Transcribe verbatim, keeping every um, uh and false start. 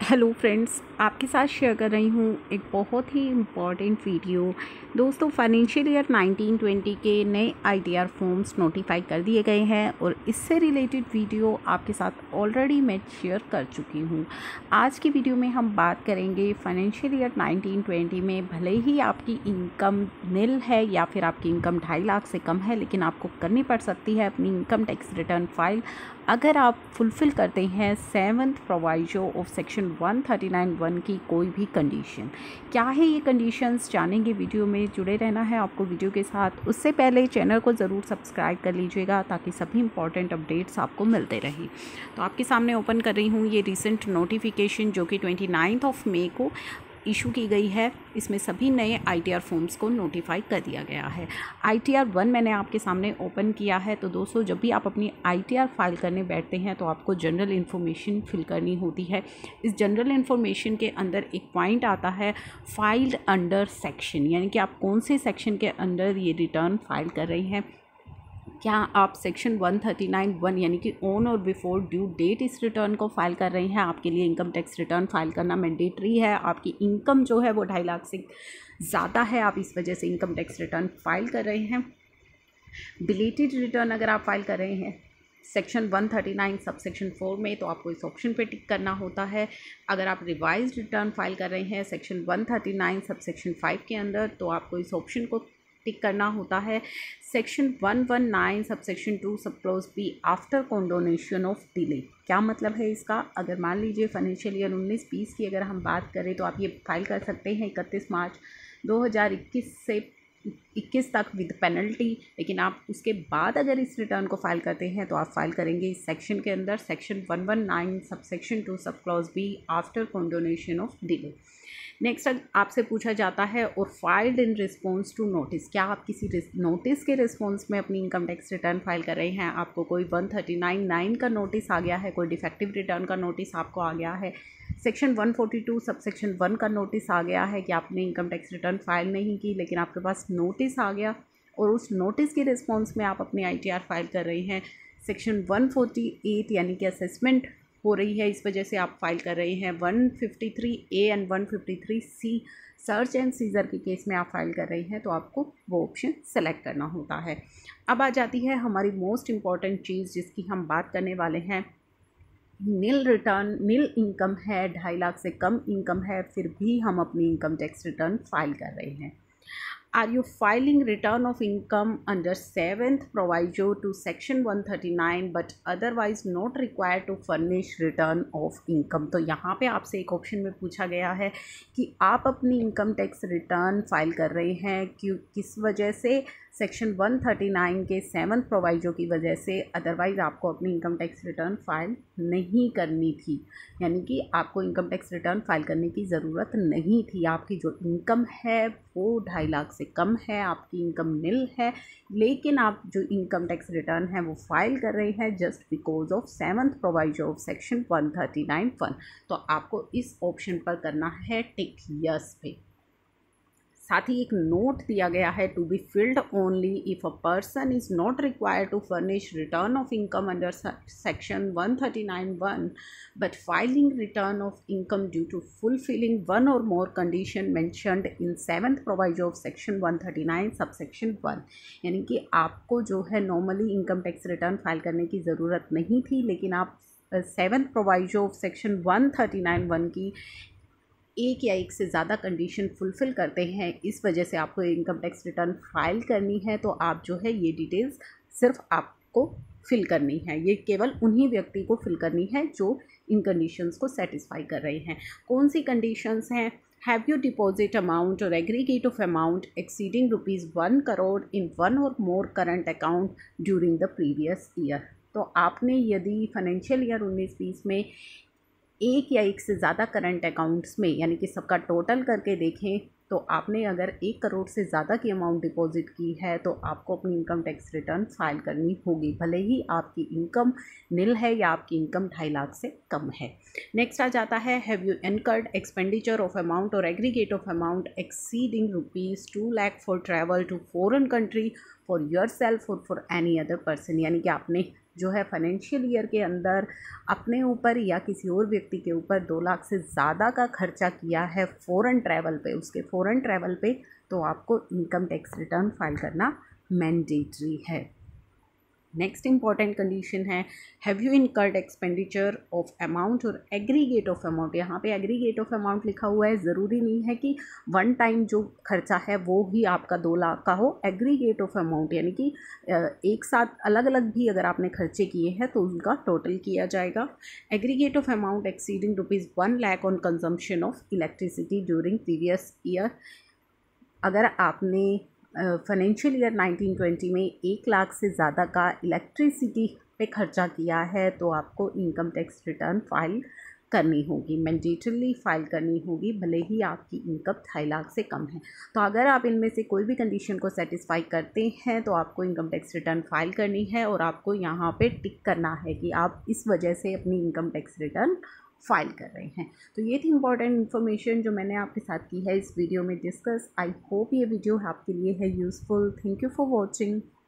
Hello friends, आपके साथ share कर रही हूँ एक बहुत ही इम्पॉर्टेंट वीडियो। दोस्तों, फाइनेंशियल ईयर नाइनटीन ट्वेंटी के नए आईटीआर फॉर्म्स नोटिफाई कर दिए गए हैं और इससे रिलेटेड वीडियो आपके साथ ऑलरेडी मैं शेयर कर चुकी हूँ। आज की वीडियो में हम बात करेंगे फाइनेंशियल ईयर नाइनटीन ट्वेंटी में भले ही आपकी इनकम नील है या फिर आपकी इनकम ढाई लाख से कम है, लेकिन आपको करनी पड़ सकती है अपनी इनकम टैक्स रिटर्न फाइल अगर आप फुलफ़िल करते हैं seventh proviso of section one thirty nine one की कोई भी कंडीशन। क्या है ये कंडीशंस, जानेंगे। वीडियो में जुड़े रहना है आपको वीडियो के साथ। उससे पहले चैनल को ज़रूर सब्सक्राइब कर लीजिएगा ताकि सभी इंपॉर्टेंट अपडेट्स आपको मिलते रहे। तो आपके सामने ओपन कर रही हूँ ये रिसेंट नोटिफिकेशन जो कि ट्वेंटी नाइन्थ ऑफ मे को इशू की गई है। इसमें सभी नए आईटीआर फॉर्म्स को नोटिफाई कर दिया गया है। आईटीआर वन मैंने आपके सामने ओपन किया है। तो दोस्तों, जब भी आप अपनी आईटीआर फाइल करने बैठते हैं तो आपको जनरल इन्फॉर्मेशन फिल करनी होती है। इस जनरल इन्फॉर्मेशन के अंदर एक पॉइंट आता है फाइल्ड अंडर सेक्शन, यानी कि आप कौन से सेक्शन के अंदर ये रिटर्न फाइल कर रही हैं। क्या आप section one thirty nine one यानी कि on or before due date इस रिटर्न को फाइल कर रही हैं। आपके लिए इनकम टैक्स रिटर्न फाइल करना मैंडेटरी है। आपकी इनकम जो है वो ढाई लाख से ज़्यादा है, आप इस वजह से इनकम टैक्स रिटर्न फाइल कर रहे हैं। बिलेटेड रिटर्न अगर आप फाइल कर रहे हैं section one thirty nine sub section four में, तो आपको इस ऑप्शन पे टिक करना होता है। अगर आप रिवाइज्ड रिटर्न फाइल कर रहे हैं section one thirty nine sub section five के अंदर, तो आपको इस ऑप्शन को टिक करना होता है। Section one one nine sub section two sub clause B after condonation of delay. क्या मतलब है इसका? अगर मान लीजिए फाइनेंशियल ईयर उन्नीस बीस की अगर हम बात करें तो आप ये फाइल कर सकते हैं इकतीस मार्च दो हज़ार इक्कीस से इक्कीस तक विद पेनल्टी। लेकिन आप उसके बाद अगर इस रिटर्न को फाइल करते हैं तो आप फाइल करेंगे इस सेक्शन के अंदर section one one nine sub section two sub clause B after condonation of delay. Next आपसे पूछा जाता है और filed in response to notice. क्या आप किसी नोटिस के रिस्पॉन्स में अपनी इनकम टैक्स रिटर्न फाइल कर रहे हैं? आपको कोई वन थर्टी नाइन नाइन का नोटिस आ गया है, कोई डिफेक्टिव रिटर्न का नोटिस आपको आ गया है, section one forty two sub section one का नोटिस आ गया है कि आपने इनकम टैक्स रिटर्न फाइल नहीं की, लेकिन आपके पास नोटिस आ गया और उस नोटिस के रिस्पॉन्स में आप अपनी आईटीआर फाइल कर रही हैं। सेक्शन वन फोर्टी एट यानी कि असेसमेंट हो रही है, इस वजह से आप फाइल कर रहे हैं। One fifty three A and one fifty three C search and seizure के केस में आप फाइल कर रही हैं, तो आपको वो ऑप्शन सेलेक्ट करना होता है। अब आ जाती है हमारी मोस्ट इम्पॉर्टेंट चीज़ जिसकी हम बात करने वाले हैं। नील रिटर्न, नील इनकम है, ढाई लाख से कम इनकम है, फिर भी हम अपनी इनकम टैक्स रिटर्न फाइल कर रहे हैं। Are you filing return of income under seventh proviso to section one thirty nine but otherwise not required to furnish return of income? तो यहाँ पे आपसे एक ऑप्शन में पूछा गया है कि आप अपनी इनकम टैक्स रिटर्न फाइल कर रहे हैं क्यों, किस वजह से? सेक्शन वन थर्टी नाइन के सेवन्थ प्रोवाइजो की वजह से। अदरवाइज़ आपको अपनी इनकम टैक्स रिटर्न फाइल नहीं करनी थी, यानी कि आपको इनकम टैक्स रिटर्न फाइल करने की ज़रूरत नहीं थी। आपकी जो इनकम है वो ढाई लाख से कम है, आपकी इनकम नील है, लेकिन आप जो इनकम टैक्स रिटर्न है वो फाइल कर रहे हैं just because of seventh proviso of section one thirty nine one. तो आपको इस ऑप्शन पर करना है टिक यस पे। साथ ही एक नोट दिया गया है to be filled only if a person is not required to furnish return of income under section one thirty nine one but filing return of income due to fulfilling one or more condition mentioned in seventh proviso of section one thirty nine sub section one. यानी कि आपको जो है normally income tax return file करने की ज़रूरत नहीं थी, लेकिन आप seventh proviso of section one thirty nine one की एक या एक से ज़्यादा कंडीशन फुलफ़िल करते हैं, इस वजह से आपको इनकम टैक्स रिटर्न फाइल करनी है। तो आप जो है ये डिटेल्स सिर्फ आपको फिल करनी है, ये केवल उन्हीं व्यक्ति को फिल करनी है जो इन कंडीशंस को सेटिस्फाई कर रहे हैं। कौन सी कंडीशंस हैं? Have you deposit amount or aggregate of amount exceeding rupees one crore in one or more current account during the previous year. तो आपने यदि फाइनेंशियल ईयर उन्नीस बीस में एक या एक से ज़्यादा करंट अकाउंट्स में, यानी कि सबका टोटल करके देखें तो आपने अगर एक करोड़ से ज़्यादा की अमाउंट डिपॉजिट की है तो आपको अपनी इनकम टैक्स रिटर्न फाइल करनी होगी, भले ही आपकी इनकम नील है या आपकी इनकम ढाई लाख से कम है। नेक्स्ट आ जाता है have you incurred expenditure of amount or aggregate of amount exceeding rupees two lakh for travel to foreign country for yourself or for any other person. यानी कि आपने जो है फाइनेंशियल ईयर के अंदर अपने ऊपर या किसी और व्यक्ति के ऊपर दो लाख से ज़्यादा का खर्चा किया है फ़ॉरेन ट्रैवल पे, उसके फ़ॉरेन ट्रैवल पे, तो आपको इनकम टैक्स रिटर्न फाइल करना मैंडेटरी है। नेक्स्ट इंपॉर्टेंट कंडीशन है, have you incurred expenditure of amount or aggregate of amount. यहाँ पे एग्रीगेट ऑफ अमाउंट लिखा हुआ है, ज़रूरी नहीं है कि वन टाइम जो खर्चा है वो ही आपका दो लाख का हो। एग्रीगेट ऑफ अमाउंट यानी कि एक साथ अलग अलग भी अगर आपने खर्चे किए हैं तो उनका टोटल किया जाएगा। Aggregate of amount exceeding rupees one lakh on consumption of electricity during previous year. अगर आपने फाइनेंशियल ईयर नाइनटीन ट्वेंटी में एक लाख से ज़्यादा का इलेक्ट्रिसिटी पे खर्चा किया है तो आपको इनकम टैक्स रिटर्न फाइल करनी होगी, मैंडेटरली फाइल करनी होगी, भले ही आपकी इनकम ढाई लाख से कम है। तो अगर आप इनमें से कोई भी कंडीशन को सेटिस्फाई करते हैं तो आपको इनकम टैक्स रिटर्न फाइल करनी है और आपको यहाँ पे टिक करना है कि आप इस वजह से अपनी इनकम टैक्स रिटर्न फाइल कर रहे हैं। तो ये थी इंपॉर्टेंट इन्फॉर्मेशन जो मैंने आपके साथ की है इस वीडियो में डिस्कस। आई होप ये वीडियो आपके लिए है useful. Thank you for watching.